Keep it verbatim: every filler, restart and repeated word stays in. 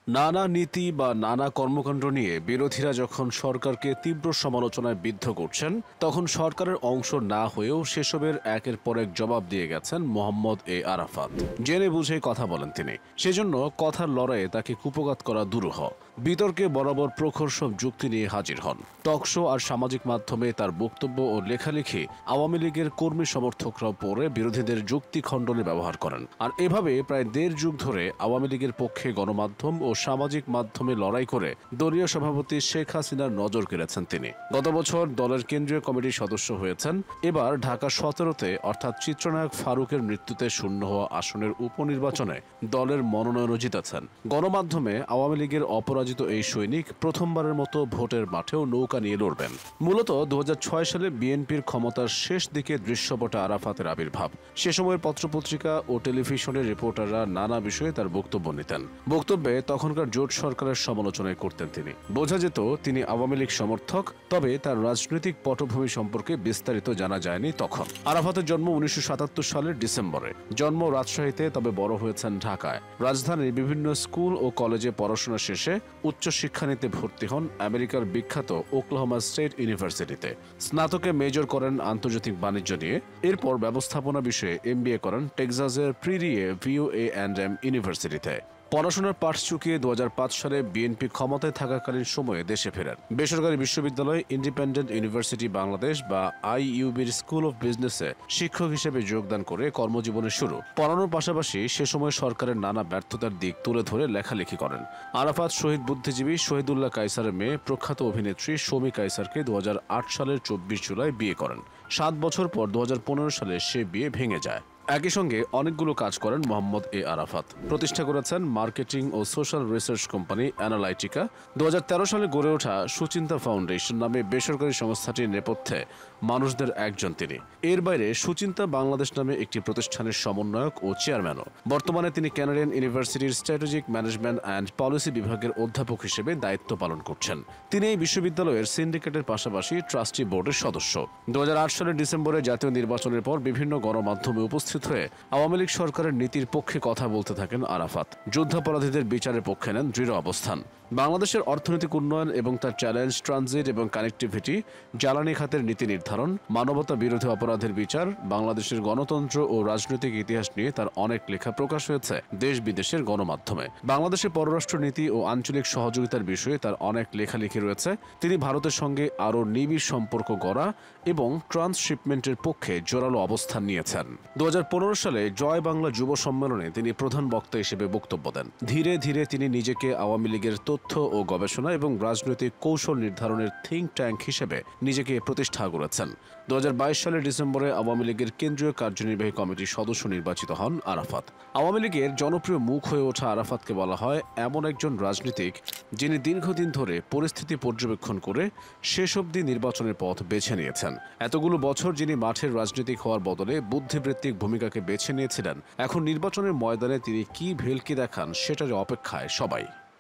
নানা নীতি বা নানা কর্মকাণ্ড নিয়ে বিরোধীরা যখন সরকারকে তীব্র সমালোচনায় বিদ্ধ করছেন, তখন সরকারের অংশ না হয়েও সেসবের একের পর এক জবাব দিয়ে গেছেন মোহাম্মদ এ আরাফাত। জেনে বুঝে কথা বলেন তিনি, সেজন্য কথার লড়াইয়ে তাকে কুপঘাত করা দুরূহ। বিতর্কে বরাবর প্রখর সব যুক্তি নিয়ে হাজির হন। টকশো আর সামাজিক মাধ্যমে তার বক্তব্য ও লেখালেখি আওয়ামী লীগের কর্মী সমর্থকরাও পরে বিরোধীদের যুক্তি খণ্ডনে ব্যবহার করেন। আর এভাবে প্রায় দেড় যুগ ধরে আওয়ামী লীগের পক্ষে গণমাধ্যম ও সামাজিক মাধ্যমে লড়াই করে দলীয় সভাপতি শেখ হাসিনার নজর কেড়েছেন তিনি। গত বছর দলের কেন্দ্রীয় কমিটির সদস্য হয়েছেন। এবার ঢাকা সতেরোতে অর্থাৎ চিত্রনায়ক ফারুকের মৃত্যুতে শূন্য হওয়া আসনের উপনির্বাচনে দলের মনোনয়নও জিতেছেন। গণমাধ্যমে আওয়ামী লীগের অপরাজিত এই সৈনিক প্রথমবারের মতো ভোটের মাঠেও নৌকা নিয়ে লড়বেন। মূলত দু হাজার ছয় সালে বিএনপির ক্ষমতার শেষ দিকে দৃশ্যপটে আরাফাতের আবির্ভাব। সে সময়ের পত্রপত্রিকা ও টেলিভিশনের রিপোর্টাররা নানা বিষয়ে তার বক্তব্য নিতেন। বক্তব্যে তখনকার জোট সরকারের সমালোচনায় করতেন তিনি। বোঝা যেত তিনি আওয়ামী লীগ সমর্থক, তবে তার রাজনৈতিক পটভূমি সম্পর্কে বিস্তারিত জানা যায়নি তখন। আরাফাতের জন্ম উনিশশো সাতাত্তর সালের ডিসেম্বরে। জন্ম রাজশাহীতে, তবে বড় হয়েছেন ঢাকায়। রাজধানীর বিভিন্ন স্কুল ও কলেজে পড়াশোনা শেষে উচ্চশিক্ষা নিতে ভর্তি হন আমেরিকার বিখ্যাত ওকলাহোমা স্টেট ইউনিভার্সিটিতে। স্নাতকে মেজর করেন আন্তর্জাতিক বাণিজ্য নিয়ে। এরপর ব্যবস্থাপনা বিষয়ে এমবিএ করেন টেক্সাসের prairie view A and M ইউনিভার্সিটিতে। পড়াশোনার পাঠ চুকিয়ে দু হাজার পাঁচ সালে বিএনপি ক্ষমতায় থাকাকালীন সময়ে দেশে ফেরেন। বেসরকারি বিশ্ববিদ্যালয় ইন্ডিপেন্ডেন্ট ইউনিভার্সিটি বাংলাদেশ বা আইইউবির স্কুল অব বিজনেসে শিক্ষক হিসেবে যোগদান করে কর্মজীবনের শুরু। পড়ানোর পাশাপাশি সে সময় সরকারের নানা ব্যর্থতার দিক তুলে ধরে লেখালেখি করেন। আরাফাত শহীদ বুদ্ধিজীবী শহীদুল্লাহ কায়সারের মেয়ে প্রখ্যাত অভিনেত্রী শমী কায়সারকে দু হাজার আট সালের চব্বিশ জুলাই বিয়ে করেন। সাত বছর পর দু হাজার পনেরো সালে সে বিয়ে ভেঙে যায়। একই সঙ্গে অনেকগুলো কাজ করেন মোহাম্মদ এ আরাফাত। প্রতিষ্ঠা করেছেন মার্কেটিং ও সোশ্যাল রিসার্চ কোম্পানি অ্যানালাইটিকা। দু হাজার তেরো সালে গড়ে ওঠা সুচিন্তা ফাউন্ডেশন নামে বেসরকারি সংস্থাটির নেপথ্যে মানুষদের একজন তিনি। এর বাইরে সুচিন্তা বাংলাদেশ নামে একটি প্রতিষ্ঠানের সমন্বয়ক ও চেয়ারম্যানও। বর্তমানে তিনি ক্যানাডিয়ান ইউনিভার্সিটির স্ট্র্যাটেজিক ম্যানেজমেন্ট অ্যান্ড পলিসি বিভাগের অধ্যাপক হিসেবে দায়িত্ব পালন করছেন। তিনি এই বিশ্ববিদ্যালয়ের সিন্ডিকেটের পাশাপাশি ট্রাস্টি বোর্ডের সদস্য। দু হাজার আট সালের ডিসেম্বরে জাতীয় নির্বাচনের পর বিভিন্ন গণমাধ্যমে উপস্থিত হয়ে আওয়ামী লীগ সরকারের নীতির পক্ষে কথা বলতে থাকেন আরাফাত। যুদ্ধাপরাধীদের বিচারের পক্ষে নেন দৃঢ় অবস্থান। বাংলাদেশের অর্থনৈতিক উন্নয়ন এবং তার চ্যালেঞ্জ, ট্রানজিট এবং কানেক্টিভিটি, জ্বালানি খাতের নীতি নির্ধারণ, মানবতা বিরোধী অপরাধের বিচার, বাংলাদেশের গণতন্ত্র ও রাজনৈতিক ইতিহাস নিয়ে তার অনেক লেখা প্রকাশ হয়েছে দেশ বিদেশের গণমাধ্যমে। বাংলাদেশের পররাষ্ট্র নীতি ও আঞ্চলিক সহযোগিতার বিষয়ে তার অনেক লেখালেখি রয়েছে। তিনি ভারতের সঙ্গে আরও নিবিড় সম্পর্ক গড়া এবং ট্রান্সশিপমেন্টের পক্ষে জোরালো অবস্থান নিয়েছেন। দু হাজার পনেরো সালে জয় বাংলা যুব সম্মেলনে তিনি প্রধান বক্তা হিসেবে বক্তব্য দেন। ধীরে ধীরে তিনি নিজেকে আওয়ামী লীগের তথ্য ও গবেষণা এবং রাজনৈতিক কৌশল নির্ধারণের থিঙ্ক ট্যাঙ্ক হিসেবে নিজেকে প্রতিষ্ঠা করেছেন। দু হাজার বাইশ সালের ডিসেম্বরে আওয়ামী লীগের কেন্দ্রীয় কার্যনির্বাহী কমিটির সদস্য নির্বাচিত হন আরাফাত। আওয়ামী লীগের জনপ্রিয় মুখ হয়ে ওঠা আরাফাতকে বলা হয় এমন একজন রাজনীতিক যিনি দীর্ঘদিন ধরে পরিস্থিতি পর্যবেক্ষণ করে শেষ অবধি নির্বাচনের পথ বেছে নিয়েছেন। এতগুলো বছর যিনি মাঠের রাজনীতিক হওয়ার বদলে বুদ্ধিবৃত্তিক ভূমিকাকে বেছে নিয়েছিলেন, এখন নির্বাচনের ময়দানে তিনি কি ভেলকি দেখান সেটার অপেক্ষায় সবাই।